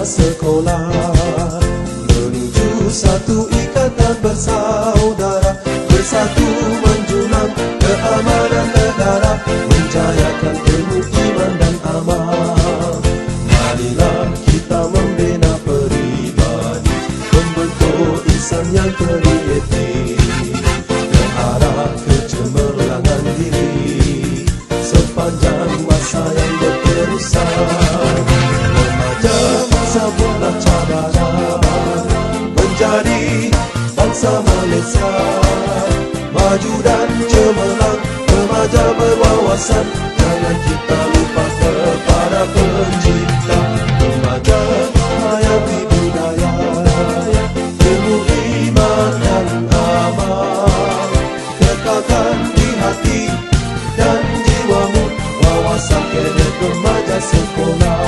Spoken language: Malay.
sekolah, menuju satu ikatan bersaudara, bersatu menjulang keamanan negara, menjayakan ilmu iman dan amal. Marilah kita membina peribadi, membentuk insan yang kreatif, ke arah kecemerlangan diri sepanjang masa yang berterusan. Remaja masa bola cabaran, menjadi bangsa Malaysia maju dan cemerlang. Remaja berwawasan, jangan kita lupa kepada pencipta. Remaja hayati budaya, ilmu iman dan amal, kekalkan di hati dan jiwamu, wawasan kadet remaja sekolah.